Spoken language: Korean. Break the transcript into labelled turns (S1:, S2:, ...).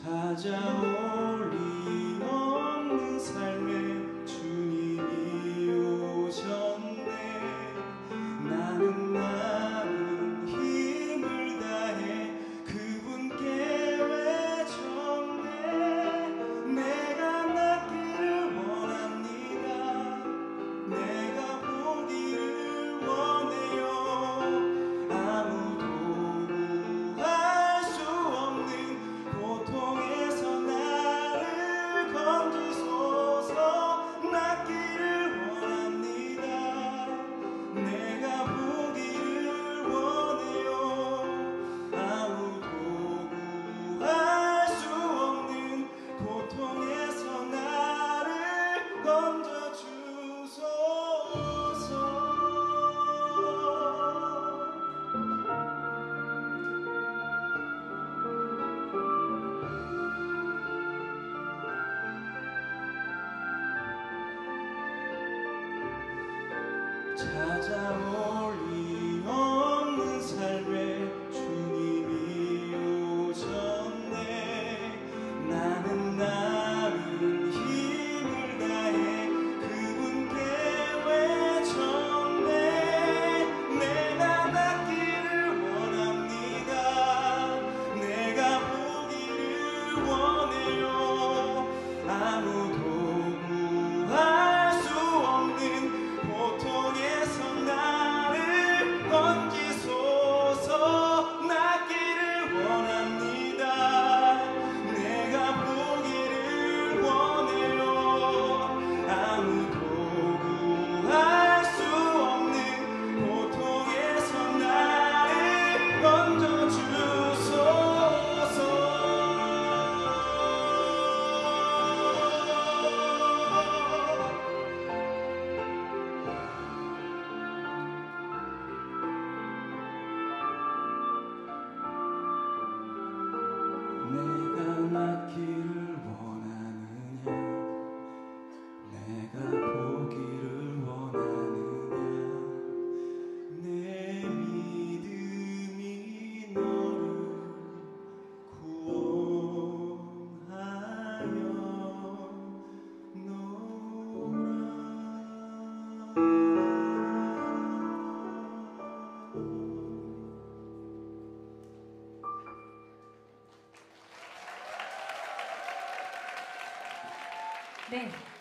S1: 찾아올 리 없는 삶에 주님이 오셨네. 나는 힘을 다해 그분께 외쳤네. 내가 낫기를 원합니다. 내가 보기를 원해요. 아무도 구할 수 없는 고통에서 나를 건지소서. 낫기를 원합니다. 내가 보기를 원해요. 아무도 구할 수 없는 고통에서 나를 건져주소서. 찾아올 리 없는 삶에 주님이 오셨네. 나는 힘을 다해 그분께 외쳤네. 내가 낫기를 원합니다. 내가 보기를 원해요. 아무도 구할 수 없는 고통에서 나를 건지소서. 낫기를 원합니다. 내가 보기를 원해요. 아무도 구할 수 없는 고통에서 나를 건져주소서. 내가 낫기를 원하느냐. 내가 보기를 원하느냐. 내 믿음이 너를 구원하여 노라.
S2: 네.